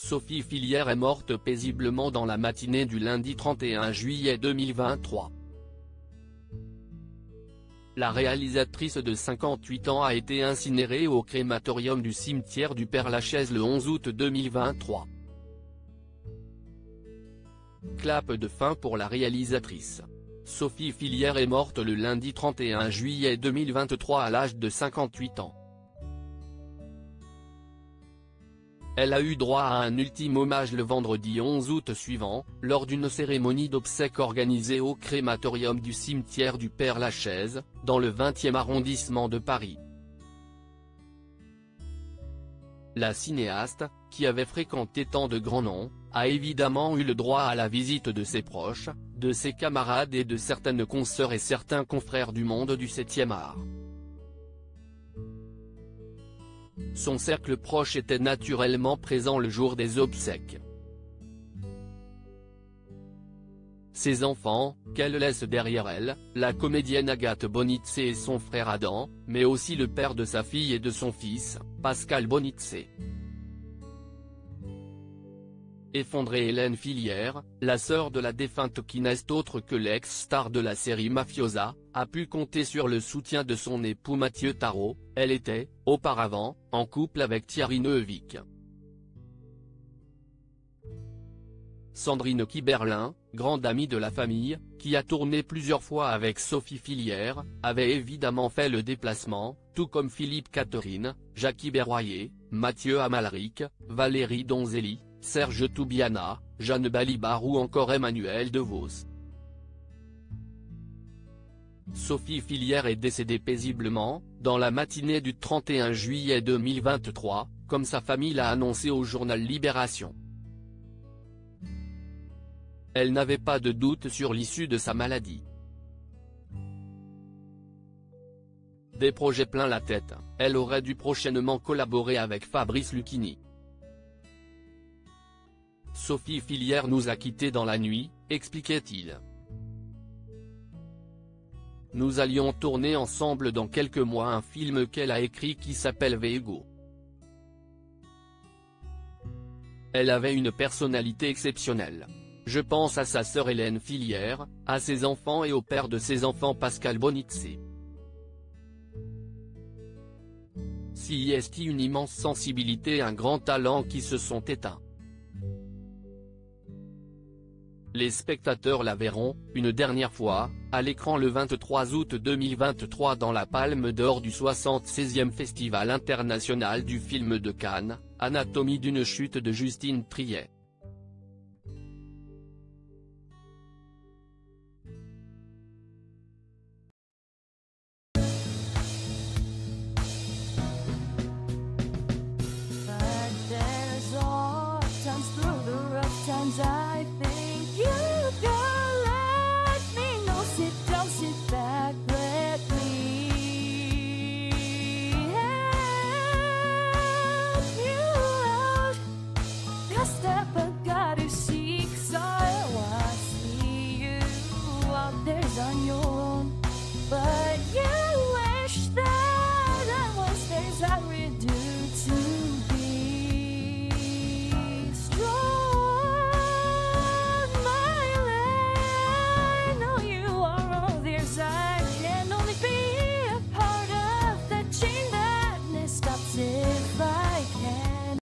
Sophie Fillière est morte paisiblement dans la matinée du lundi 31 juillet 2023. La réalisatrice de 58 ans a été incinérée au crématorium du cimetière du Père-Lachaise le 11 août 2023. Clap de fin pour la réalisatrice. Sophie Fillière est morte le lundi 31 juillet 2023 à l'âge de 58 ans. Elle a eu droit à un ultime hommage le vendredi 11 août suivant, lors d'une cérémonie d'obsèques organisée au crématorium du cimetière du Père-Lachaise, dans le 20e arrondissement de Paris. La cinéaste, qui avait fréquenté tant de grands noms, a évidemment eu le droit à la visite de ses proches, de ses camarades et de certaines consoeurs et certains confrères du monde du 7e art. Son cercle proche était naturellement présent le jour des obsèques. Ses enfants, qu'elle laisse derrière elle, la comédienne Agathe Bonitzé et son frère Adam, mais aussi le père de sa fille et de son fils, Pascal Bonitzé. Effondrée Hélène Fillière, la sœur de la défunte qui n'est autre que l'ex-star de la série Mafiosa, a pu compter sur le soutien de son époux Mathieu Tarot. Elle était, auparavant, en couple avec Thierry Neuvik. Sandrine Kiberlin, grande amie de la famille, qui a tourné plusieurs fois avec Sophie Fillière, avait évidemment fait le déplacement, tout comme Philippe Catherine, Jackie Berroyer, Mathieu Amalric, Valérie Donzelli, Serge Toubiana, Jeanne Balibar ou encore Emmanuel DeVos. Sophie Fillière est décédée paisiblement, dans la matinée du 31 juillet 2023, comme sa famille l'a annoncé au journal Libération. Elle n'avait pas de doute sur l'issue de sa maladie. Des projets plein la tête, elle aurait dû prochainement collaborer avec Fabrice Lucchini. Sophie Fillière nous a quittés dans la nuit, expliquait-il. Nous allions tourner ensemble dans quelques mois un film qu'elle a écrit qui s'appelle Vego. Elle avait une personnalité exceptionnelle. Je pense à sa sœur Hélène Fillière, à ses enfants et au père de ses enfants Pascal Bonitzé. Si est une immense sensibilité et un grand talent qui se sont éteints. Les spectateurs la verront, une dernière fois, à l'écran le 23 août 2023 dans la Palme d'Or du 76e Festival international du film de Cannes, Anatomie d'une chute de Justine Triet.